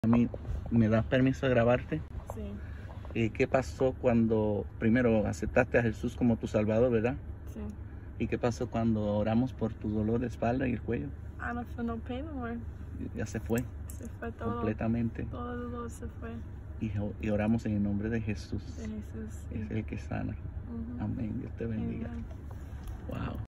A mí, ¿me das permiso de grabarte? Sí, ¿Qué pasó cuando primero aceptaste a Jesús como tu Salvador, verdad? sí. ¿Y qué pasó cuando oramos por tu dolor de espalda y el cuello? I don't feel no pain no more. Ya se fue Se fue todo. completamente. Todo el dolor se fue Y oramos en el nombre de Jesús. de Jesús. Sí. Es el que sana. Ujú. Amén. Dios te bendiga. Amen. Wow.